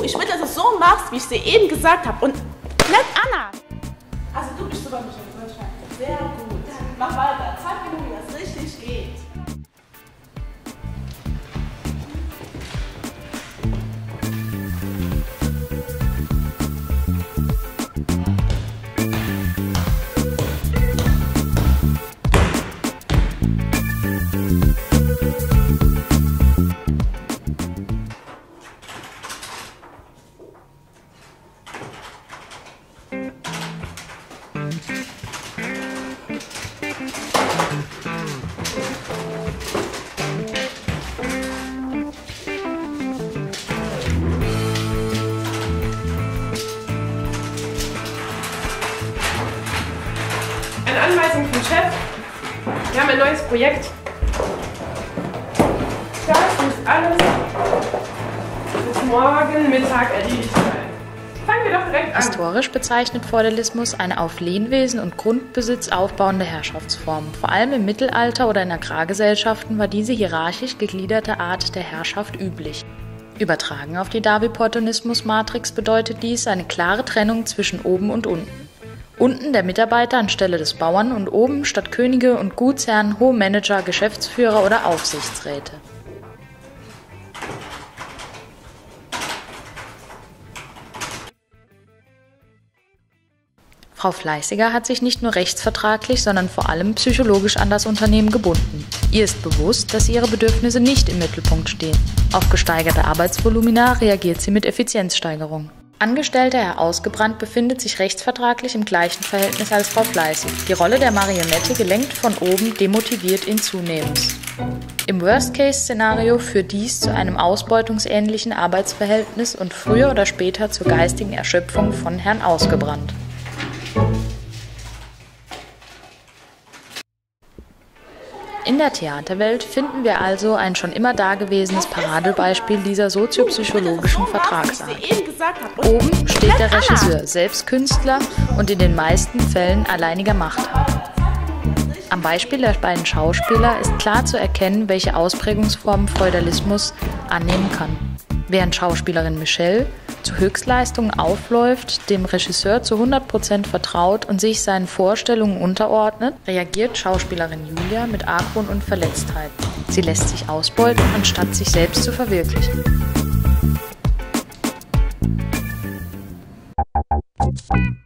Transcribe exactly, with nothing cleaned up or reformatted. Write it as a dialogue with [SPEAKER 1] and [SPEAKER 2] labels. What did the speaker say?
[SPEAKER 1] du, ich will, dass du es so machst, wie ich es dir eben gesagt habe. Und nicht anders. Also du bist sogar nicht in Deutschland. Sehr gut. Mach weiter. Zeig mir, wie das richtig geht.
[SPEAKER 2] Eine Anweisung vom Chef. Wir haben ein neues Projekt. Das muss alles bis morgen Mittag erledigt sein. Fangen wir doch direkt an.
[SPEAKER 3] Historisch bezeichnet Feudalismus eine auf Lehnwesen und Grundbesitz aufbauende Herrschaftsform. Vor allem im Mittelalter oder in Agrargesellschaften war diese hierarchisch gegliederte Art der Herrschaft üblich. Übertragen auf die Darwin-Portonismus-Matrix bedeutet dies eine klare Trennung zwischen oben und unten. Unten der Mitarbeiter anstelle des Bauern und oben statt Könige und Gutsherren hohe Manager, Geschäftsführer oder Aufsichtsräte. Frau Fleißiger hat sich nicht nur rechtsvertraglich, sondern vor allem psychologisch an das Unternehmen gebunden. Ihr ist bewusst, dass ihre Bedürfnisse nicht im Mittelpunkt stehen. Auf gesteigerte Arbeitsvolumina reagiert sie mit Effizienzsteigerung. Angestellter Herr Ausgebrannt befindet sich rechtsvertraglich im gleichen Verhältnis als Frau Fleißig. Die Rolle der Marionette, gelenkt von oben, demotiviert ihn zunehmend. Im Worst-Case-Szenario führt dies zu einem ausbeutungsähnlichen Arbeitsverhältnis und früher oder später zur geistigen Erschöpfung von Herrn Ausgebrannt. In der Theaterwelt finden wir also ein schon immer dagewesenes Paradebeispiel dieser soziopsychologischen Vertragsart. Oben steht der Regisseur, selbst Künstler und in den meisten Fällen alleiniger Machthaber. Am Beispiel der beiden Schauspieler ist klar zu erkennen, welche Ausprägungsformen Feudalismus annehmen kann. Während Schauspielerin Michelle zu Höchstleistungen aufläuft, dem Regisseur zu hundert Prozent vertraut und sich seinen Vorstellungen unterordnet, reagiert Schauspielerin Julia mit Argwohn und Verletztheit. Sie lässt sich ausbeuten, anstatt sich selbst zu verwirklichen.